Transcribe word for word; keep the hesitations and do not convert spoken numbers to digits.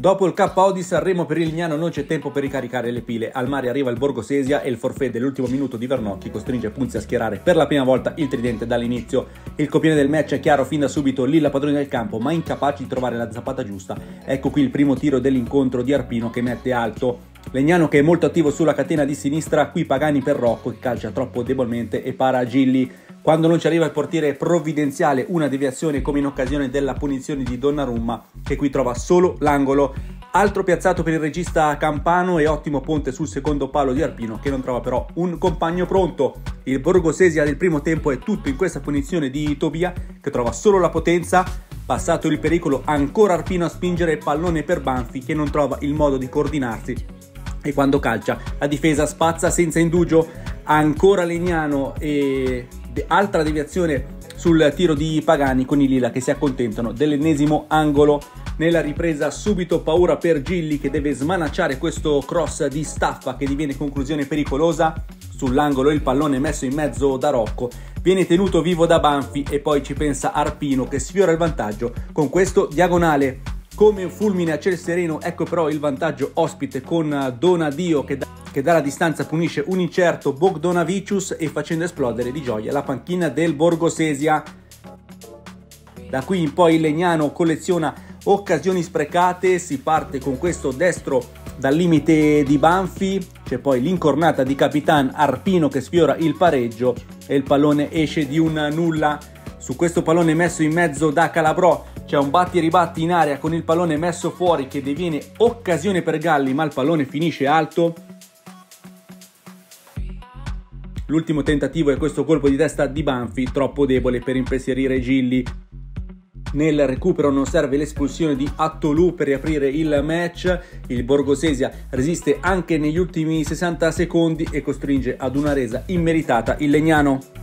Dopo il K O di Sanremo per il Lignano non c'è tempo per ricaricare le pile. Al mare arriva il Borgosesia e il forfait dell'ultimo minuto di Vernocchi costringe Punzi a schierare per la prima volta il tridente dall'inizio. Il copione del match è chiaro fin da subito, Lilla padrone del campo ma incapace di trovare la zappata giusta. Ecco qui il primo tiro dell'incontro di Arpino che mette alto. Legnano che è molto attivo sulla catena di sinistra, qui Pagani per Rocco che calcia troppo debolmente e para Gilli. Quando non ci arriva il portiere provvidenziale, una deviazione come in occasione della punizione di Donnarumma che qui trova solo l'angolo. Altro piazzato per il regista Campano e ottimo ponte sul secondo palo di Arpino che non trova però un compagno pronto. Il Borgosesia del primo tempo è tutto in questa punizione di Tobia che trova solo la potenza. Passato il pericolo ancora Arpino a spingere pallone per Banfi che non trova il modo di coordinarsi e quando calcia la difesa spazza senza indugio. Ancora Legnano e altra deviazione sul tiro di Pagani con i Lilla che si accontentano dell'ennesimo angolo. Nella ripresa subito paura per Gilli che deve smanacciare questo cross di Staffa che diviene conclusione pericolosa. Sull'angolo il pallone messo in mezzo da Rocco viene tenuto vivo da Banfi e poi ci pensa Arpino che sfiora il vantaggio con questo diagonale. Come un fulmine a ciel sereno, ecco però il vantaggio ospite con Donadio che, da, che dalla distanza punisce un incerto Bogdanavicius e facendo esplodere di gioia la panchina del Borgosesia. Da qui in poi il Legnano colleziona occasioni sprecate, si parte con questo destro dal limite di Banfi, c'è poi l'incornata di Capitan Arpino che sfiora il pareggio e il pallone esce di un nulla. Su questo pallone messo in mezzo da Calabrò c'è un batti e ribatti in area con il pallone messo fuori che diviene occasione per Galli ma il pallone finisce alto. L'ultimo tentativo è questo colpo di testa di Banfi troppo debole per impensierire Gilli. Nel recupero non serve l'espulsione di Attolù per riaprire il match. Il Borgosesia resiste anche negli ultimi sessanta secondi e costringe ad una resa immeritata il Legnano.